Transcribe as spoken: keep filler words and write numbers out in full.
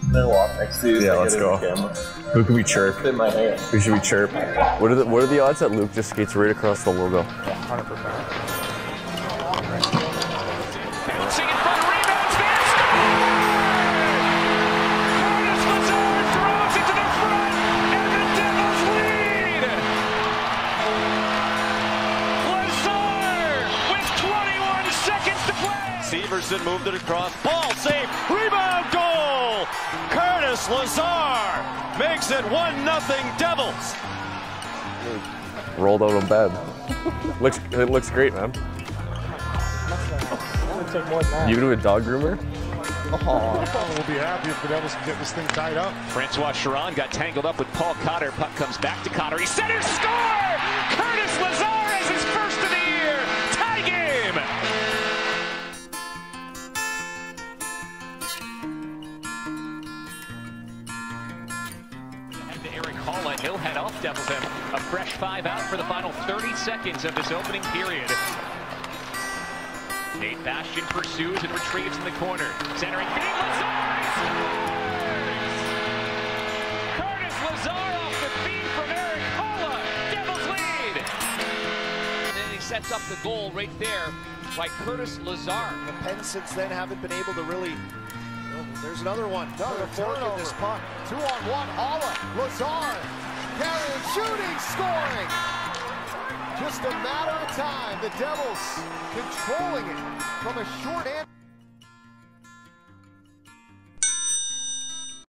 Then walk next to you. Yeah, so let's go. Who can we chirp? In my hand. Who should we chirp? What are the What are the odds that Luke just skates right across the logo? one hundred percent. Bouncing in front, rebounds, there, score! Curtis Lazar throws it to the front, and the Devils lead! Lazar with twenty-one seconds to play! Severson moved it across, ball saved, rebound, goal! Curtis Lazar makes it one nothing Devils. Rolled out of bed. looks It looks great, man. You do a dog groomer? Oh, we'll be happy if the Devils can get this thing tied up. Francois Charon got tangled up with Paul Cotter. Puck comes back to Cotter. He centers, score! Curtis Lazar has his first of the year. Tie game! Head to Eric Holla. He'll head off Devils him. A fresh five out for the final thirty seconds of this opening period. Nate Bastian pursues and retrieves in the corner. Centering feed, Lazar scores! Curtis Lazar off the feed from Eric Holla. Devils lead! And he sets up the goal right there by Curtis Lazar. The Pens since then haven't been able to really... Oh, there's another one. Another fork in this puck. Two on one. Holla. Lazar. Carrying, shooting, scoring. Just a matter of time. The Devils controlling it from a short end.